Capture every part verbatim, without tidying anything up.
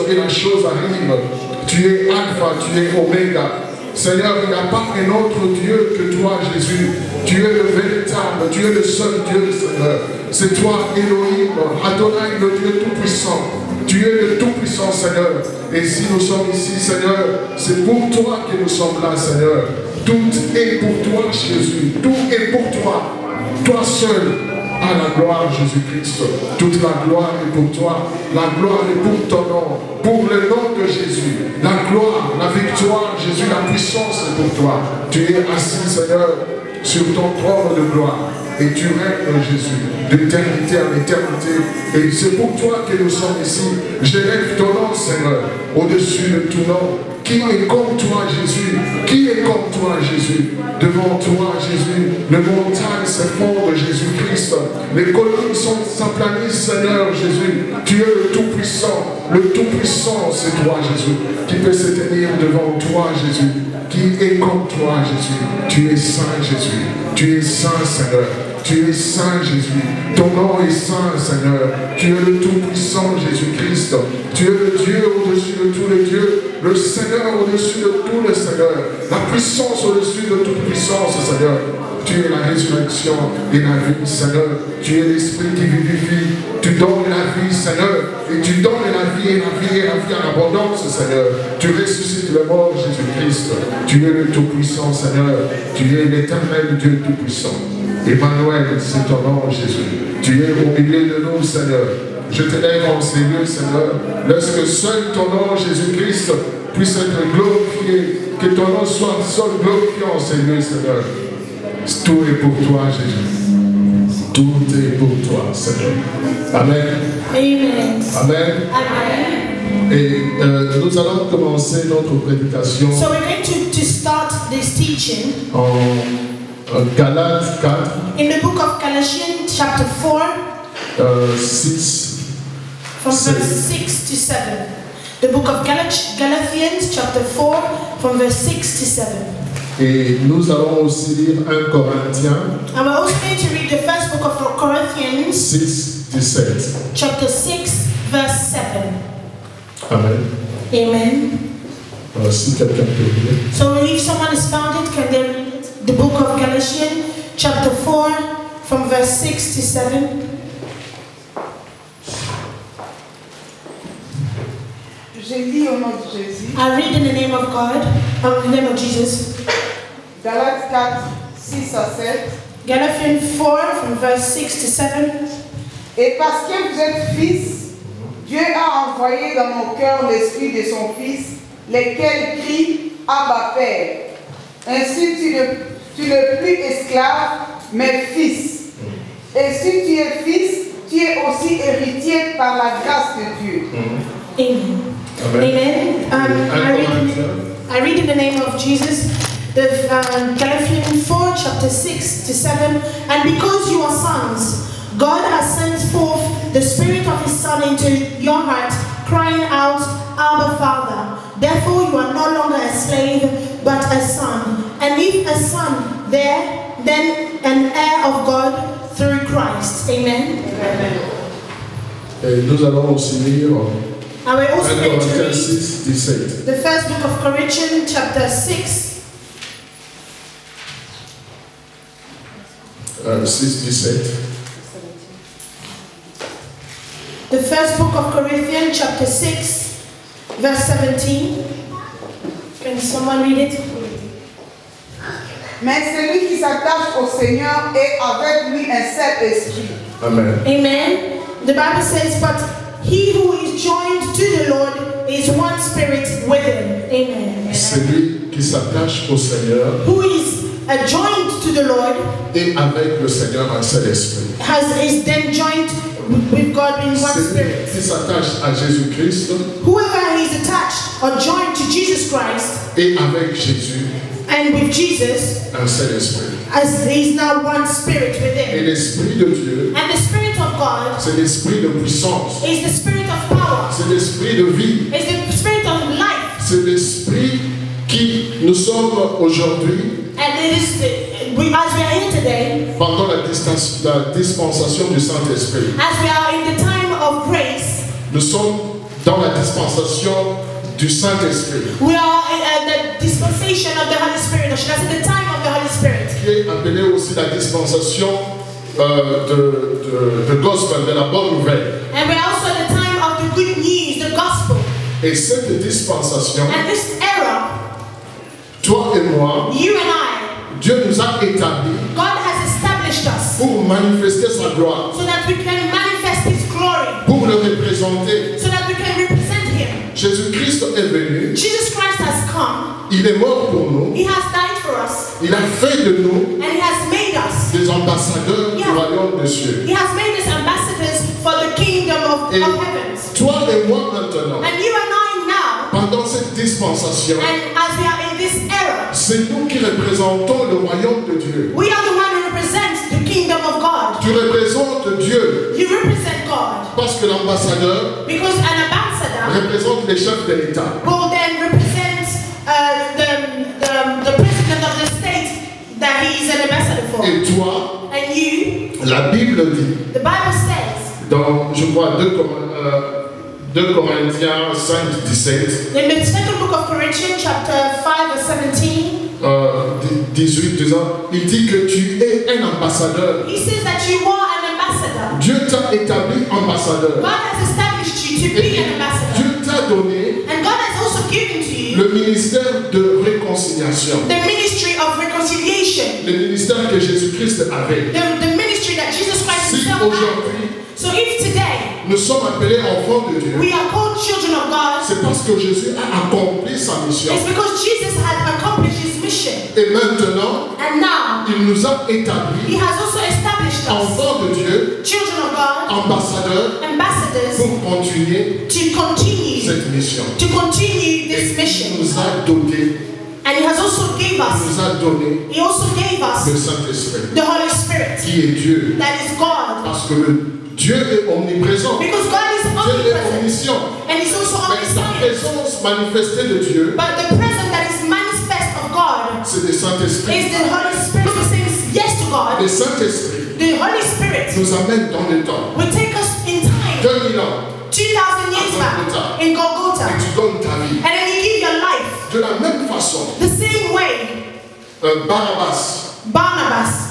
et la chose arrive. Tu es Alpha, tu es Oméga. Seigneur, il n'y a pas un autre Dieu que toi, Jésus. Tu es le véritable, tu es le seul Dieu, Seigneur. C'est toi, Elohim, Adonai, le Dieu tout-puissant. Tu es le tout-puissant, Seigneur. Et si nous sommes ici, Seigneur, c'est pour toi que nous sommes là, Seigneur. Tout est pour toi, Jésus. Tout est pour toi. Toi seul a la gloire, Jésus-Christ. Toute la gloire est pour toi. La gloire est pour ton nom. Pour le nom de Jésus. La gloire, la victoire, Jésus, la puissance est pour toi. Tu es assis, Seigneur, sur ton trône de gloire. Et tu règnes, Jésus, d'éternité en éternité. Et c'est pour toi que nous sommes ici. J'élève ton nom, Seigneur, au-dessus de tout nom. Qui est comme toi, Jésus? Qui est comme toi, Jésus? Devant toi, Jésus, les montagnes s'effondrent, Jésus-Christ. Les collines s'aplanissent, Seigneur, Jésus. Tu es le Tout-Puissant. Le Tout-Puissant, c'est toi, Jésus, qui peut se tenir devant toi, Jésus. Qui est comme toi, Jésus? Tu es saint, Jésus. Tu es saint, Seigneur. Tu es saint, Jésus. Ton nom est saint, Seigneur. Tu es le Tout-Puissant, Jésus-Christ. Tu es le Dieu au-dessus de tous les dieux. Le Seigneur au-dessus de tous les seigneurs. La puissance au-dessus de toute puissance, Seigneur. Tu es la résurrection et la vie, Seigneur. Tu es l'Esprit qui vivifie. Tu donnes la vie, Seigneur. Et tu donnes la vie et la vie et la vie en abondance, Seigneur. Tu ressuscites le mort, Jésus-Christ. Tu es le Tout-Puissant, Seigneur. Tu es l'éternel Dieu Tout-Puissant. Emmanuel, c'est ton nom, Jésus. Tu es au milieu de nous, Seigneur. Je te lève en ces lieux, Seigneur. Lorsque seul ton nom, Jésus-Christ, puisse être glorifié. Que ton nom soit seul glorifié en ces lieux, Seigneur. Tout est pour toi, Jésus. Tout est pour toi, Seigneur. Amen. Amen. Amen. Amen. Et euh, nous allons commencer notre prédication. So we're going to, to start this teaching en, en Galates quatre. in the book of Galatians chapter four, Euh, six, from verse six to seven. The book of Galat- Galatians chapter four, from verse six to seven. Et nous allons aussi lire un Corinthiens And we're also going to read the first book of Corinthians six, dix-sept. chapter six, verse seven. Amen. Amen. Alors, si quelqu'un peut lire. So if someone is found it, can they read it? The book of Galatians chapter four, from verse six to seven. Je lis au nom de Jésus. I read in the name of God, um, in the name of Jesus. Galates quatre, six à sept. Galatians four, from verse six to seven. Et parce que vous êtes fils, Dieu a envoyé dans mon cœur l'esprit de son Fils, lequel crie Abba Père. Ainsi tu ne, tu n'es plus esclave, mais fils. Et si tu es fils, tu es aussi héritier par la grâce de Dieu. Amen. Amen. Amen. Um, I, read in, I read in the name of Jesus, the um, Galatians four, chapter six to seven. And because you are sons, God has sent forth the Spirit of His Son into your heart, crying out, Abba, Father. Therefore you are no longer a slave, but a son. And if a son, there, then an heir of God through Christ. Amen. Amen. Et nous allons aussi lire And we're also un going to Corinthiens read six, dix-sept. the first book of Corinthians, chapter six, Euh, six, dix-sept. the first book of Corinthians, chapter six, verse seventeen. Can someone read it? Mais celui qui s'attache au Seigneur est avec lui un seul esprit. Amen. Amen. The Bible says, but he who is joined to the Lord is one spirit with him. Amen. Celui qui s'attache au Seigneur Who is uh, joined to the Lord et avec le Seigneur un seul esprit. has is then joined with God in one Celui spirit. qui s'attache à Jésus-Christ Whoever is attached or joined to Jesus Christ et avec Jésus and with Jesus un seul esprit. as is now one spirit Et within. l'esprit de Dieu, And the Spirit of God c'est l'esprit de puissance, is the Spirit of power, c'est l'esprit de vie, is the Spirit of life, c'est l'esprit qui nous sommes aujourd'hui and it is the, we, as we are here today, pendant la, distas- la dispensation du Saint-Esprit. as we are in the time of grace, Nous sommes dans la dispensation du Saint-Esprit. We are in the dispensation of the Holy Spirit, or should I say the time of the Holy Spirit. Qui est appelée aussi la dispensation euh, de, de, de gospel, de la bonne nouvelle. And we're also at the time of the good news, the gospel. Et cette dispensation, And this era, toi et moi, you and I, Dieu nous a établis God has established us pour manifester sa gloire, so that we can manifest His glory, pour le représenter. so that we can represent Him. Jésus-Christ est venu, Jesus Christ has come. il est mort pour nous, He has died for us, il a fait de nous and He has made us. des ambassadeurs du Yeah. royaume de Dieu. He has made us ambassadors for the kingdom of, Et of heavens. toi et moi maintenant, And you and I now, pendant cette dispensation, and as we are in this era, c'est nous qui représentons le royaume de Dieu. we are the one who represents the kingdom of God. Tu représentes Dieu You represent God parce que l'ambassadeur because an ambassador représente les chefs de l'État. will then represent uh, the, the, the president of the state that he is an ambassador for. Et toi, And you, la Bible dit, the Bible says, dans, je crois, deux Corinthiens cinq, dix-sept, in the second book of Corinthians, chapter five, verse seventeen, euh, dix-huit, disons, il dit que tu es un ambassadeur. he says that you are an ambassador. Dieu t'a établi ambassadeur. God has established you to be an ambassador. Dieu t'a donné And God has also given to you le ministère de réconciliation. the ministry of reconciliation, Le ministère que Jésus-Christ avait. the, the ministry that Jesus Christ Si himself had. aujourd'hui, So if today nous sommes appelés enfants de Dieu, we are called children of God, c'est parce que Jésus a accompli sa mission. it's because Jesus had accomplished his mission. Et maintenant, And now, il nous a établis he has also established us, enfants de Dieu, children of God, ambassadeurs, ambassadors, pour continuer to continue, cette mission. to continue Et this il mission. nous a donné, And he has also gave il us, nous a donné he also gave le us Saint-Esprit, the Holy Spirit, qui est Dieu. that is God. Parce que le Dieu est omniprésent. Because God is Dieu est omnipresent, omniscient. and he's also Mais sa omniscient. présence manifestée de Dieu, But the presence that is manifest of God c'est le Saint-Esprit. is the Holy Spirit who says yes to God. Le Saint-Esprit The Holy Spirit nous amène dans le temps. will take us in time, deux mille ans. two thousand years back, in Golgotha. Et tu donnes ta vie. And then you give your life De la même façon, the same way. euh, Barabbas, Barnabas,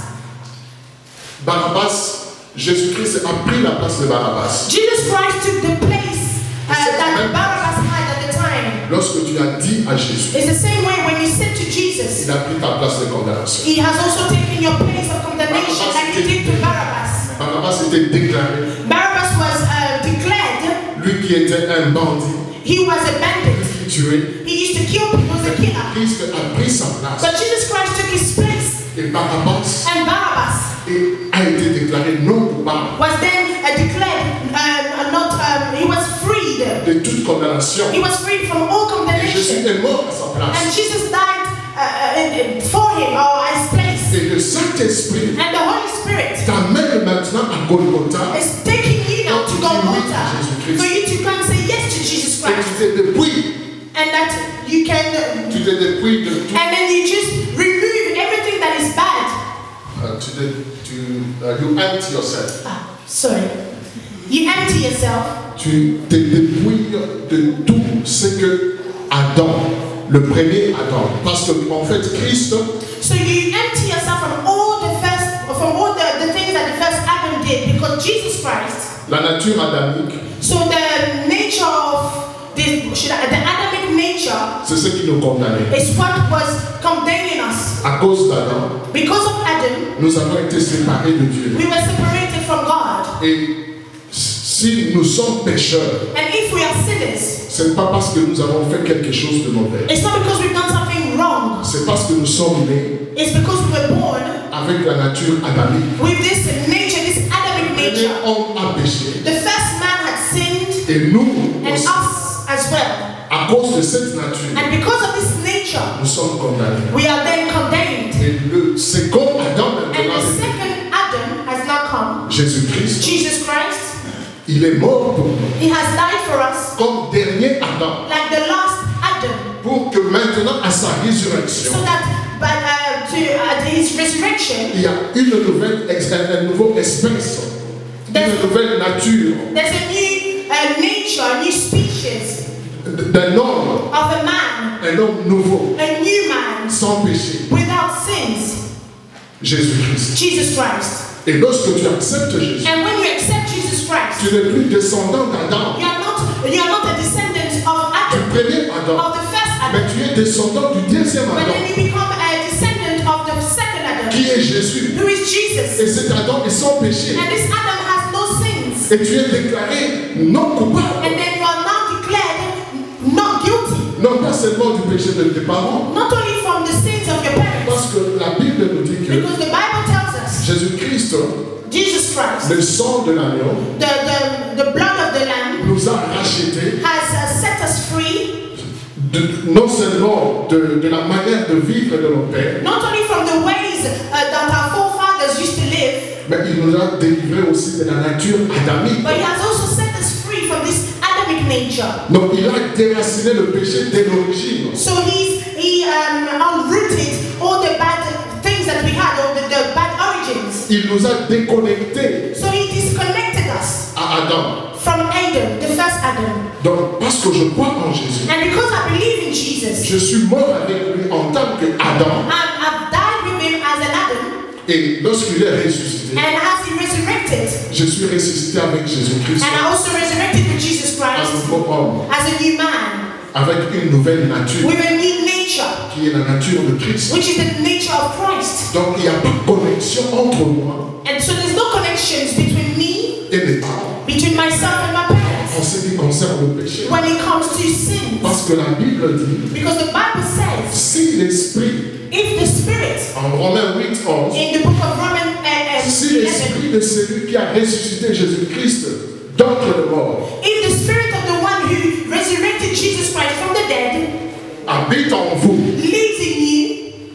Barabbas, Jésus-Christ a pris la place de Barabbas. Jesus Christ took the place uh, that Barabbas had at the time. Lorsque tu as dit à Jésus, It's the same way when you said to Jesus, il a pris ta place de condamnation. he has also taken your place of condemnation like he did to Barabbas. Barabbas était déclaré, Barabbas was uh, declared, lui qui était un bandit, he was a bandit. qui tuait, He used to kill people, was a killer. Christ a pris sa place. But Jesus Christ took his place, Et Barabbas and Barabbas a été déclaré non coupable was then uh, declared uh, not, um, he was freed. de toute condamnation. He was freed from all Et Jésus condemnation. est mort à sa And place. Jesus died uh, uh, for him, or his place. Et le Saint-Esprit And the Holy Spirit t'amène maintenant à Golgotha. is taking you now to Golgotha for you to come say yes to Jesus Et Christ. tu t'es dépouillé. And that you can, Tu t'es dépouillé de tout. and then you just remove everything that is bad. Uh, tu t'es- tu, uh, you empty yourself. Ah, sorry. You empty yourself. Tu te dépouilles de tout ce que Adam, le premier Adam, parce que en fait Christ, So you empty yourself from all the first, from all the, the things that the first Adam did, because Jesus Christ. la nature adamique, So the nature of the, should I, the Adamic nature c'est ce qui nous condamnait. is what was condemning us. À cause d'Adam, Because of Adam, nous avons été séparés de Dieu. we were separated from God. Et si nous sommes pécheurs, And if we are sinners, ce n'est pas parce que nous avons fait quelque chose de mauvais. it's not because we've done something wrong. C'est parce que nous sommes nés It's because we were born avec la nature adamique. with this nature, this Adamic Le premier nature. homme a péché. The first man had sinned, Et nous, and aussi, us as well. à cause de cette nature, And because of this nature, nous sommes condamnés. we are then condemned. Et le second Adam, And maintenant, the second Adam has now come. Jésus-Christ, Jesus Christ, il est mort pour nous. he has died for us Comme dernier Adam. like the last Adam, Pour que maintenant, à sa résurrection, so that but uh, to uh, his resurrection, il y a une nouvelle, ex- une nouvelle espèce, une nouvelle nature there's a new uh, uh, nature, a new species d'un homme, of a man, un homme nouveau, a new man, sans péché, without sins, Jésus-Christ. Jesus Christ. Et lorsque tu acceptes Jésus, And when you accept Jesus Christ, tu n'es plus descendant d'Adam, you are not you are not a descendant of du Adam, premier Adam, of the first mais Adam, tu es descendant du deuxième but Adam, then you become a descendant of the second Adam, qui est Jésus. who is Jesus. Et cet Adam est sans péché. And this Adam has no sins. Et tu es déclaré non coupable. And then you are now declared not guilty. Non pas seulement du péché de tes parents, Not only from the sins of your parents. parce que la Bible nous dit que Because the Bible tells us Jésus-Christ, Jesus Christ, le sang de l'agneau, the, the, the blood of the Lamb, nous a rachetés, has uh, set us free, de, non seulement de, de la manière de vivre de nos pères, not only from the ways uh, that our forefathers used to live, mais il nous a délivrés aussi de la nature adamique. but He has also set us free from this Adamic nature. Donc il a déraciné le péché dès l'origine. So He's He um, unrooted all the bad things that we had, all the, the bad origins. Il nous a déconnectés So He disconnected us à Adam. from Adam, the first Adam. Donc parce que je crois en Jésus, And because I believe in Jesus, je suis mort avec lui en tant qu'Adam. and I've died with Him as an Adam, Et lorsqu'il est ressuscité, and as He resurrected, je suis ressuscité avec Jésus-Christ, and I also resurrected with Jesus un Christ nouveau homme, as a new man, avec une nouvelle nature, with a new nature, qui est la nature de Christ. which is the nature of Christ. Donc il n'y a pas de connexion entre moi And so there's no connections between me, et mes parents between myself and my en parents, ce qui concerne le péché. when it comes to sin. Parce que la Bible dit, Because the Bible says, si l'Esprit, if the Spirit, en Romains huit, onze, in the book of Romans uh, uh, si eleven, l'Esprit de celui qui a ressuscité Jésus-Christ d'entre les morts if the Spirit of the one who resurrected Jesus Christ from the dead habite en vous, lives in you,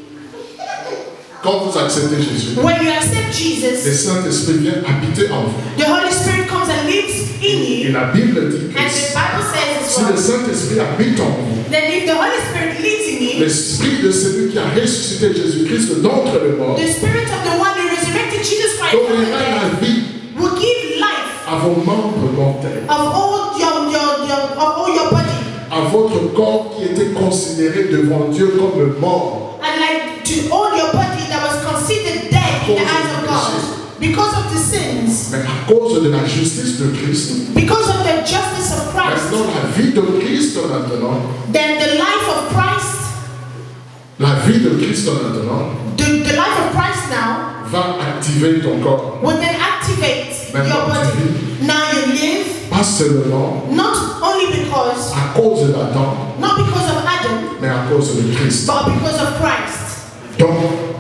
quand vous acceptez Jésus, when you accept le Jesus, Saint-Esprit vient habiter en vous. the Holy Spirit comes and lives in Et you. la Bible dit que And the Bible says si as le well, Saint-Esprit habite en vous, then if the Holy Spirit lives in you, l'Esprit de celui qui a ressuscité Jésus-Christ d'entre les morts the Spirit of the one who resurrected Jesus Christ from the donnera la dead vie will give life à vos membres mortels, of all your, your, your, of all your body, à votre corps qui était considéré devant Dieu comme mort. and like to all your body that was considered dead in the eyes of God because of the sins, Mais à cause de la justice de Christ, because of the justice of Christ. maintenant la vie de Christ maintenant, Then the life of Christ, la vie de Christ maintenant the, the life of Christ now, va activer ton corps. will then activate Maintenant, your tu body. vis. Now you live, Pas seulement not only because, à cause d'Adam, not because of Adam, mais à cause de Christ. but because of Christ. Donc,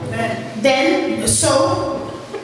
Then, so,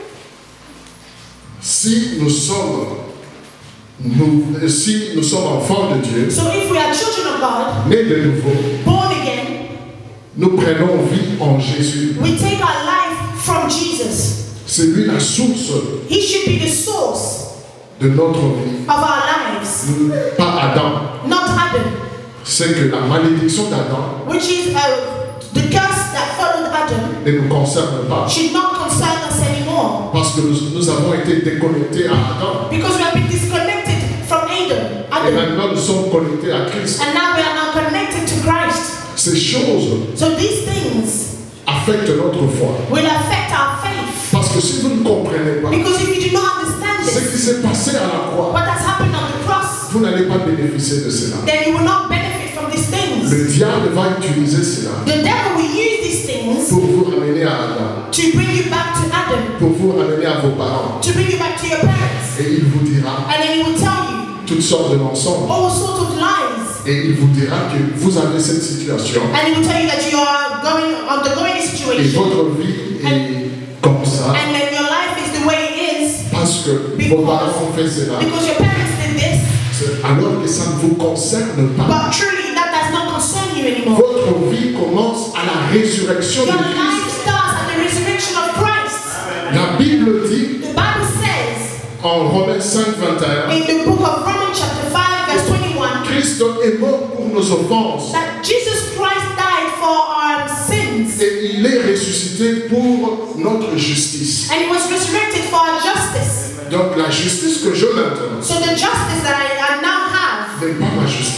si nous sommes, nous, si nous sommes enfants de Dieu, so if we are children of God, nés de nouveau, born again, nous prenons vie en Jésus. we take our life from Jesus. C'est lui la source He should be the source de notre vie. of our lives, Pas Adam. not Adam, C'est que la malédiction d'Adam which is uh, the curse that followed Adam, ne nous concerne pas. should not concern us anymore. Parce que nous, nous avons été déconnectés à Adam. Because we have been disconnected from Adam, Et Adam, maintenant nous sommes connectés à Christ. and now we are now connected to Christ. Ces choses So these things affectent notre foi. will affect our faith. Parce que si vous ne comprenez pas Because if you do not understand ce this, qui s'est passé à la croix, what has happened on the cross, vous n'allez pas bénéficier de cela. then you will not benefit from these things. Le diable va utiliser cela The devil will use these things pour vous ramener à Adam, to bring you back to Adam, pour vous ramener à vos parents. to bring you back to your parents. Et il vous dira And then he will tell you toutes sortes de mensonges. all sorts of lies. Et il vous dira que vous avez cette situation. And he will tell you that you are going undergoing a Et situation. votre vie est comme ça. And then your life is the way it is Parce que vos parents ont fait cela. because your parents did this. Alors que ça ne vous concerne pas. But truly that does not concern you anymore. Votre vie commence à la résurrection de Your Christ. life starts at the resurrection of Christ. La Bible dit The Bible says en Romains cinq, vingt et un, in the book of Romans chapter five verse twenty-one Christ est mort pour nos offenses that Jesus Christ died for our sins et il est ressuscité pour notre justice. and he was resurrected for our justice. Donc la justice que je maintenant, So the justice that I am now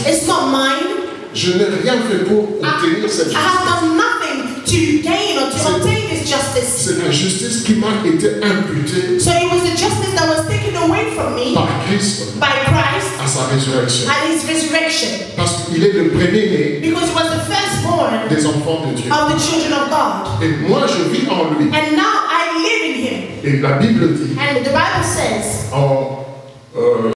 justice. It's not mine. Je n'ai rien fait pour obtenir cette I have justice. done nothing to gain or to C'est- obtain this justice. C'est la justice qui m'a été imputée So it was the justice that was taken away from me par Christ by Christ à sa résurrection. at his resurrection. Parce qu'il est le premier-né Because he was the firstborn des enfants de Dieu. of the children of God. Et moi, je vis en lui. And now I live in him. Et la Bible dit And the Bible says en euh,